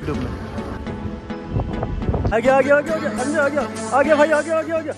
YouTube में। आ गया आ गया आ गया आ गया आ गया आ गया भाई, आ गया आ गया आ गया।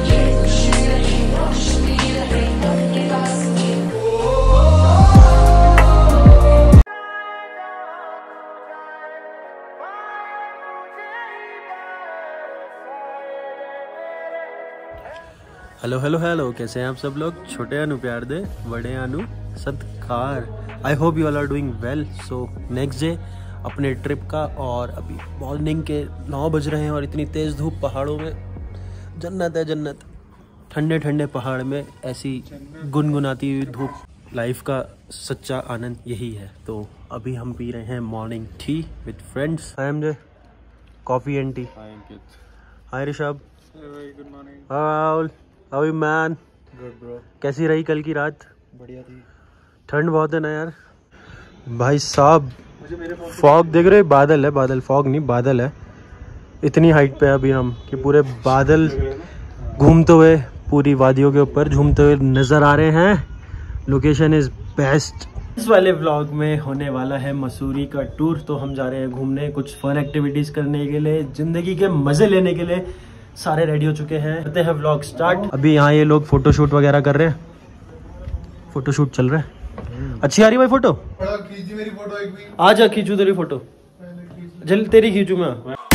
हेलो हेलो हेलो, कैसे हैं आप सब लोग। छोटे अनु प्यार दे, बड़े अनु सत्कार। I hope you all are doing well. So next day अपने ट्रिप का, और अभी मॉर्निंग के 9 बज रहे हैं और इतनी तेज़ धूप पहाड़ों में। जन्नत है जन्नत, ठंडे ठंडे पहाड़ में ऐसी गुनगुनाती हुई धूप। लाइफ का सच्चा आनंद यही है। तो अभी हम पी रहे हैं morning tea with friends. I am J coffee and tea. Hi Rishabh. Good morning. Rahul, how you man? Good bro. कैसी रही कल की रात? बढ़िया थी। ठंड बहुत है ना यार भाई साहब। फॉग देख रहे, बादल है, बादल, फॉग नहीं बादल है। इतनी हाइट पे अभी हम कि पूरे बादल घूमते हुए पूरी वादियों के ऊपर झूमते हुए नजर आ रहे हैं। Location is best. इस वाले व्लॉग में होने वाला है मसूरी का टूर। तो हम जा रहे हैं घूमने, कुछ फन एक्टिविटीज करने के लिए, जिंदगी के मजे लेने के लिए। सारे रेडी हो चुके हैं, करते हैं व्लॉग स्टार्ट। अभी यहाँ ये लोग फोटोशूट वगैरह कर रहे हैं, फोटोशूट चल रहा है। अच्छी आ रही भाई फोटो? खींची मेरी फोटो एक भी। आ जा, खींचू तेरी फोटो। जल तेरी खींचू मैं।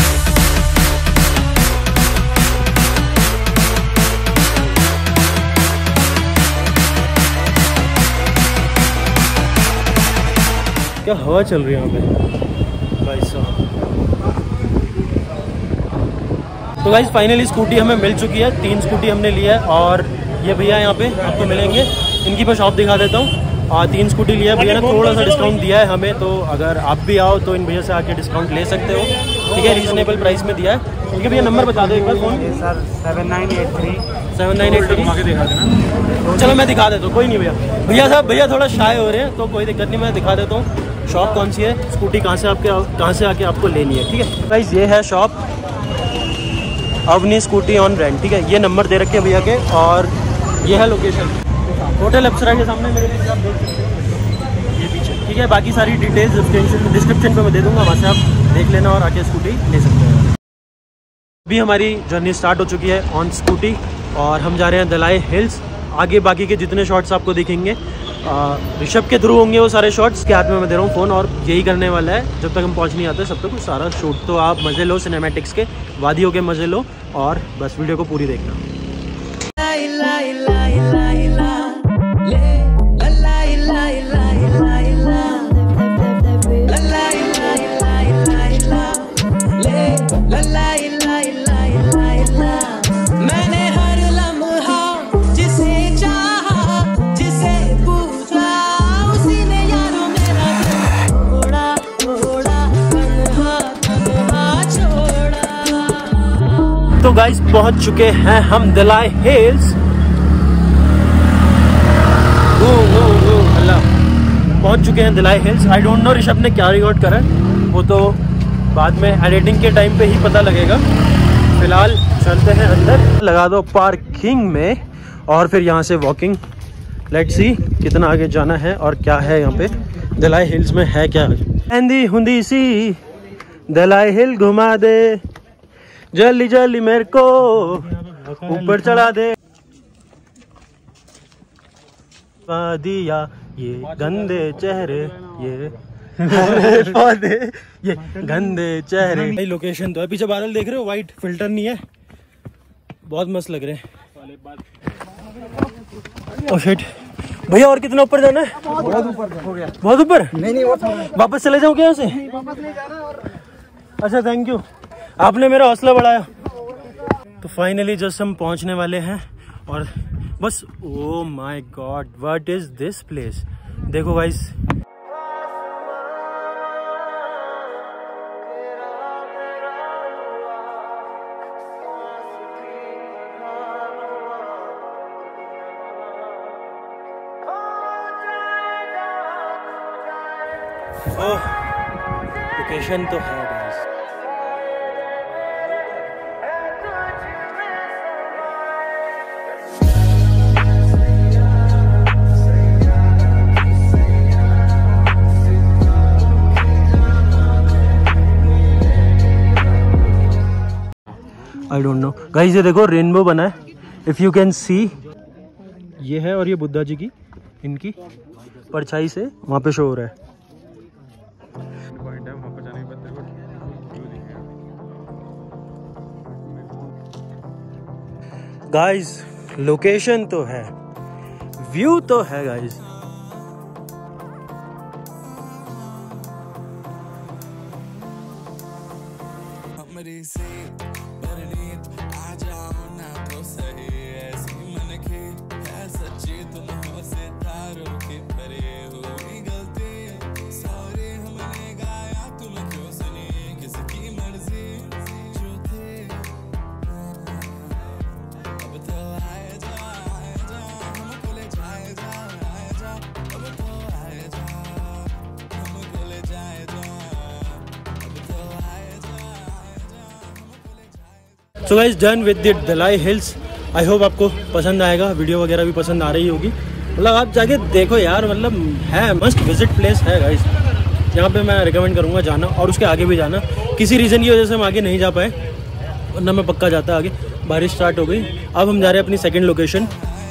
क्या हवा चल रही है यहाँ पे भाई साहब। तो गाइस फाइनली स्कूटी हमें मिल चुकी है। 3 स्कूटी हमने लिया है और ये भैया यहाँ पे आपको मिलेंगे। इनकी मैं शॉप दिखा देता हूँ। 3 स्कूटी लिया है भैया ने, थोड़ा सा डिस्काउंट दिया है हमें। तो अगर आप भी आओ तो इन भैया से आके डिस्काउंट ले सकते हो, ठीक है। रीजनेबल प्राइस में दिया है। इनके भैया नंबर बता दो एक बार फ़ोन। सर 7983 7983। चलो मैं दिखा देता हूँ, कोई नहीं भैया। भैया साहब, भैया थोड़ा शाय हो रहे हैं तो कोई दिक्कत नहीं, मैं दिखा देता हूँ शॉप कौन सी है, स्कूटी कहाँ से आके आपको लेनी है, ठीक है गाइस। ये है shop Avani scooty on rent, ठीक है। ये नंबर दे रखे हैं भैया के, और ये है लोकेशन होटल अप्सरा के सामने मेरे पीछे आप देख सकते हैं, ये पीछे, ठीक है। बाकी सारी डिटेल्स डिस्क्रिप्शन पे मैं दे दूंगा, वहाँ से आप देख लेना और आके स्कूटी ले सकते हैं। अभी हमारी जर्नी स्टार्ट हो चुकी है ऑन स्कूटी और हम जा रहे हैं दलाई हिल्स। आगे बाकी के जितने शॉट्स आपको दिखेंगे ऋषभ के थ्रू होंगे वो सारे शॉट्स। के हाथ में मैं दे रहा हूँ फ़ोन, और यही करने वाला है जब तक हम पहुँच नहीं आते, सब तक सारा शूट। तो आप मज़े लो सिनेमैटिक्स के, वादियों के मज़े लो, और बस वीडियो को पूरी देखना। तो गाइस पहुंच चुके हैं हम दलाई हिल्स। अल्लाह, पहुंच चुके हैं Dalai hills. I don't know Rishabh ने क्या रिकॉर्ड करा है, वो तो बाद में एडिटिंग के टाइम पे ही पता लगेगा। फिलहाल चलते हैं अंदर, लगा दो पार्किंग में, और फिर यहाँ से वॉकिंग। लेट्स सी कितना आगे जाना है और क्या है यहाँ पे दलाई हिल्स में है क्या। अंधी हुंदी सी दलाई हिल घुमा दे, जल्दी जल्दी मेरे को ऊपर चढ़ा दे। दिया ये गंदे चेहरे, ये पौधे, ये गंदे चेहरे। भाई लोकेशन तो है, पीछे बादल देख रहे हो, वाइट, फिल्टर नहीं है, बहुत मस्त लग रहे हैं। ओह शिट भैया, और कितना ऊपर जाना है? बहुत ऊपर हो गया। बहुत ऊपर? नहीं वापस चले जाओ क्या यहाँ से? वापस नहीं जा रहा। और अच्छा थैंक यू, आपने मेरा हौसला बढ़ाया। तो फाइनली जस्ट हम पहुंचने वाले हैं और बस। Oh my god, what is this place. देखो गाइस, लोकेशन तो है guys. I don't know guys. ये देखो रेनबो बना है, इफ़ यू कैन सी। ये है और ये बुद्धा जी की इनकी परछाई से वहाँ पे शो हो रहा है। गाइस लोकेशन तो है, व्यू तो है guys. So guys done with the Dalai hills. I hope आपको पसंद आएगा, वीडियो वगैरह भी पसंद आ रही होगी। मतलब आप जाके देखो यार, मतलब है मस्ट विजिट प्लेस है गाइस। यहाँ पे मैं रिकमेंड करूँगा जाना, और उसके आगे भी जाना। किसी रीज़न की वजह से हम आगे नहीं जा पाए, वरना मैं पक्का जाता आगे। बारिश स्टार्ट हो गई। अब हम जा रहे हैं अपनी सेकेंड लोकेशन।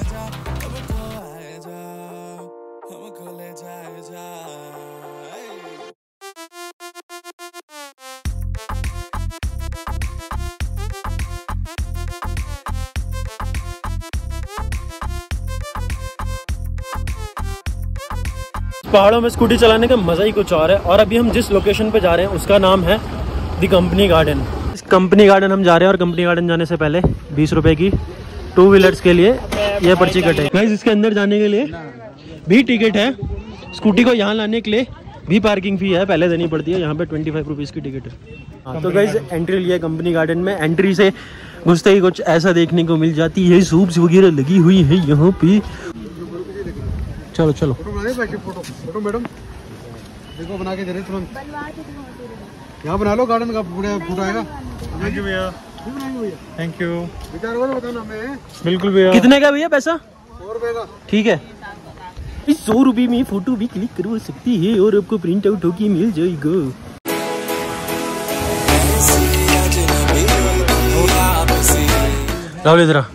पहाड़ों में स्कूटी चलाने का मज़ा ही कुछ और है। और अभी हम जिस लोकेशन पे जा रहे हैं उसका नाम है दी कंपनी गार्डन। इस कंपनी गार्डन हम जा रहे हैं, और कंपनी गार्डन जाने से पहले 20 रुपए की 2 व्हीलर्स के लिए यह पर्ची कटे। गाइस इसके अंदर जाने के लिए भी टिकट है। स्कूटी को यहाँ लाने के लिए भी पार्किंग फी है, पहले देनी पड़ती है। यहाँ पे 25 रुपीज़ की टिकट है। हाँ तो गाइस एंट्री लिया कंपनी गार्डन में। एंट्री से घुसते ही कुछ ऐसा देखने को मिल जाती है, सूप्स वगैरह लगी हुई है यहाँ पे। चलो चलो फोटो मैडम देखो बना के दे रहे तुरंत। यहाँ बना लो, गार्डन का पूरा फोटो आएगा। थैंक यू भैया, थैंक यू। विचार करो बताना हमें। बिल्कुल भैया। कितने का भैया पैसा? 100 रुपए का। ठीक है, इस 100 रुपये में फोटो भी क्लिक करवा सकती है और आपको प्रिंट आउट होके मिल जाएगा। राहुल इधर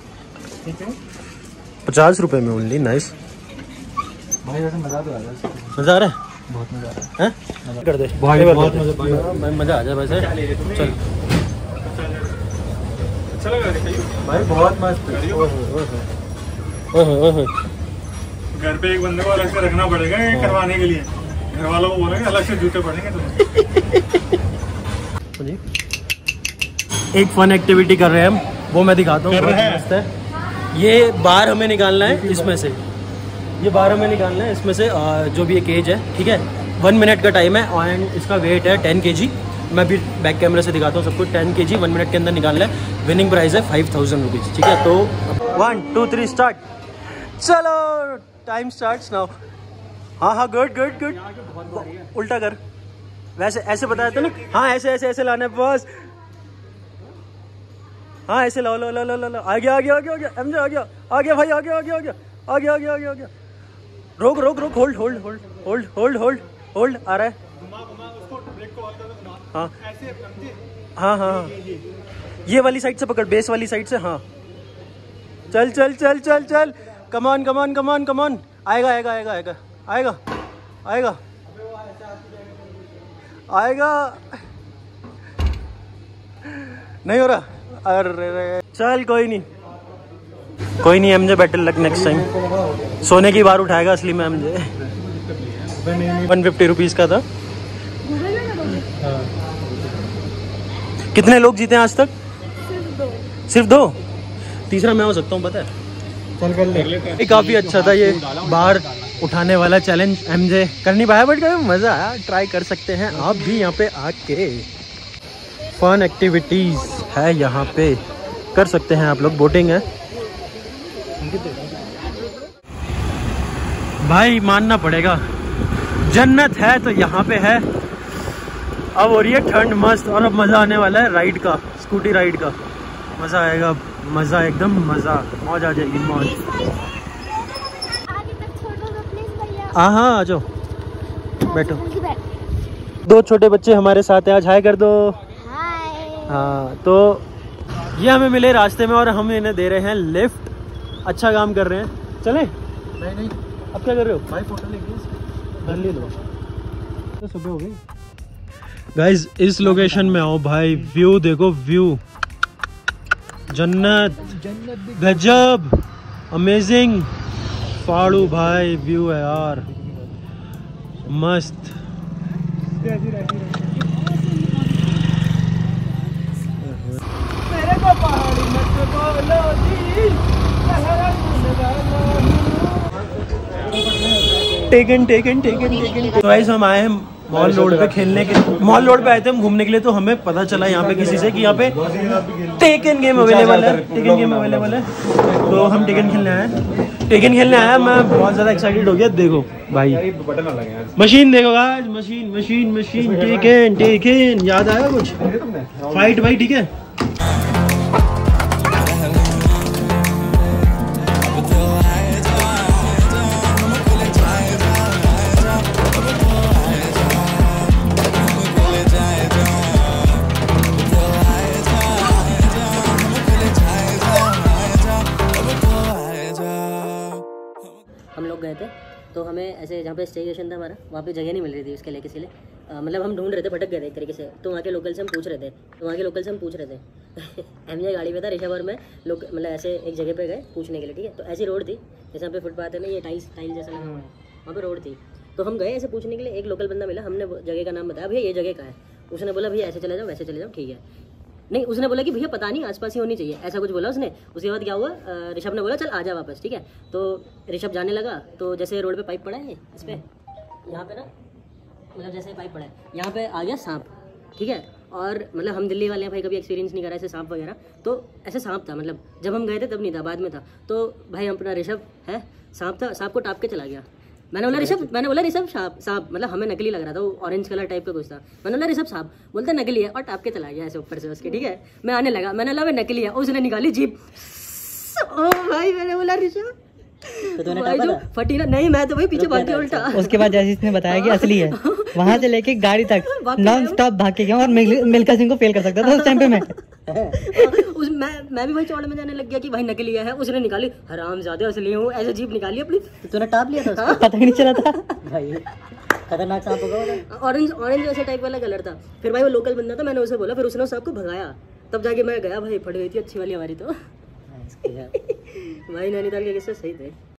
50 रुपए में ओनली। नाइस भाई, वैसे मजा तो आ रहा है। मजा आ रहा है, बहुत मजा आ रहा है। हैं कर दे भाई, बहुत मजा आ जाए वैसे। चल भाई, बहुत मस्त। घर पे एक बंदे को अलग से रखना पड़ेगा ये करवाने के लिए। घर वालों को बोलेंगे अलग से जूते पड़ेंगे तुम्हें। एक फन एक्टिविटी कर रहे हैं हम, वो मैं दिखाता हूँ। मस्त है। ये बार हमें निकालना है इसमें से, ये बार हमें निकालना है इसमें से, जो भी एक एज है, ठीक है। 1 मिनट का टाइम है एंड इसका वेट है 10 kg। मैं भी बैक कैमरे से दिखाता हूँ सबको। 10 kg 1 मिनट के अंदर निकालना है। विनिंग प्राइस है 5000 रुपीज़, ठीक है। तो 1 2 3 स्टार्ट। चलो टाइम स्टार्ट्स नाउ। हाँ हाँ, गुड गुड गुड। उल्टा कर, वैसे ऐसे बताया था ना। हाँ ऐसे ऐसे ऐसे लाना है बस। हाँ ऐसे लो लो लो लो लो। आ गया आ गया आ गया आ गया एमजे आ गया आ गया भाई, आ गया आ गया आ गया आ गया आ गया आ गया आ गया। रोक रोक रोक, hold hold hold hold hold hold hold. आ रहा है। हाँ हाँ हाँ, ये वाली साइड से पकड़, बेस वाली साइड से। हाँ चल चल चल चल चल, कमान कमान कमान कमान। आएगा आएगा आएगा आएगा आएगा आएगा आएगा। नहीं हो रहा। अरे चल कोई नहीं कोई नहीं, MJ better luck next time. सोने की बार उठाएगा असली में एमजे। 150 रुपीज़ का था। कितने लोग जीते हैं आज तक? सिर्फ दो। तीसरा मैं हो सकता हूँ, पता है। चल कर ले। काफ़ी अच्छा था ये बार उठाने वाला चैलेंज। एमजे कर नहीं पाया बट मज़ा आया। ट्राई कर सकते हैं आप भी यहाँ पे आके। फन एक्टिविटीज़ है यहाँ पे, कर सकते हैं आप लोग। बोटिंग है भाई, मानना पड़ेगा जन्नत है तो यहाँ पे है। अब हो रही है ठंड मस्त, और अब मज़ा आने वाला है राइड का, स्कूटी राइड का। मज़ा आएगा, मज़ा एकदम मज़ा, मौज आ जाएगी मौज। हाँ हाँ आ जाओ बैठो। 2 छोटे बच्चे हमारे साथ हैं आज। हाय कर दो। हाँ तो ये हमें मिले रास्ते में और हम इन्हें दे रहे हैं लिफ्ट। अच्छा काम कर रहे हैं। चले? नहीं अब क्या कर रहे हो भाई? फोटो लेंगे, ले लो। तो सुबह हो गई गाइज इस लोकेशन में आओ भाई, व्यू देखो, व्यू जन्नत, गजब, अमेजिंग, फाड़ू भाई व्यू है यार, मस्त। Tekken Tekken Tekken Tekken. तो गाइस हम आए हैं मॉल रोड पे खेलने के, मॉल रोड पे आए थे हम घूमने के लिए। तो हमें पता चला यहाँ पे किसी से कि यहाँ पे टेकन गेम अवेलेबल है, टेकन गेम अवेलेबल है। तो हम टेकन खेलने आए, टेकन खेलने आया। मैं बहुत ज़्यादा एक्साइटेड हो गया। देखो भाई मशीन देखो आज, machine machine machine, Tekken Tekken. याद आया कुछ? फाइट भाई, ठीक है। हम लोग गए थे तो हमें ऐसे जहाँ पे स्टेशन था हमारा, वहाँ पे जगह नहीं मिल रही थी उसके लिए किसी लिए, मतलब हम ढूंढ रहे थे, भटक गए थे एक तरीके से। तो वहाँ के लोकल से हम पूछ रहे थे एमजे गाड़ी पे था ऋषभ और मैं लोग, मतलब ऐसे एक जगह पे गए पूछने के लिए, ठीक है। तो ऐसी रोड थी जैसे यहाँ पे फुटपाथ है ना, ये टाइल जैसा लगा हुआ है, वहाँ पे रोड थी। तो हम गए ऐसे पूछने के लिए, एक लोकल बंदा मिला, हमने जगह का नाम बताया, भैया ये जगह का है। उसने बोला भैया ऐसे चले जाओ, वैसे चले जाओ, ठीक है। नहीं, उसने बोला कि भैया पता नहीं आसपास ही होनी चाहिए, ऐसा कुछ बोला उसने। उसके बाद क्या हुआ, ऋषभ ने बोला चल आ जा वापस, ठीक है। तो ऋषभ जाने लगा, तो जैसे रोड पे पाइप पड़ा है इस पे, यहाँ पे ना, मतलब जैसे पाइप पड़ा है यहाँ पे आ गया सांप, ठीक है। और मतलब हम दिल्ली वाले हैं भाई, कभी एक्सपीरियंस नहीं करा ऐसे सांप वगैरह। तो ऐसे सांप था, मतलब जब हम गए थे तब नहीं था, बाद में था। तो भाई अपना ऋषभ है, सांप था, सांप को टाप के चला गया। मैंने बोला ऋषभ सांप, मतलब हमें नकली लग रहा था, वो ऑरेंज कलर टाइप का कुछ था। मैंने बोला ऋषभ सांप, बोलता नकली है, और टाप के चला गया ऐसे ऊपर से उसके, ठीक है। मैं आने लगा, मैंने बोला नकली है, उसने निकाली जीप। ओ भाई मैंने बोला ऋषभ, तो तूने टापा था? फटी ना, नहीं मैं तो भाई पीछे भाग गया उल्टा। उसके बाद जैसे इसने बताया कि असली है, वहां से लेके गाड़ी तक नॉन स्टॉप भाग के गया, और मिल्खा सिंह को फेल कर सकता था उस टाइम पे मैं। मैं भी भाई चौड़ में जाने लग गया कि भाई नकली है, उसने निकाली, हरामजादे असली हूँ, ऐसे जीप निकाली अपनी। तो तूने टाप लिया था? पता ही नहीं चला था भाई, खतरनाक सांप होगा। ऑरेंज जैसे टाइप वाला कलर था। फिर भाई वो लोकल बंदा था, मैंने उसे बोला, फिर उसने उस सांप को भगाया, तब जाके मैं गया भाई। फट गई थी अच्छी वाली हमारी तो। भाई नैनीताल के किस्से सही थे।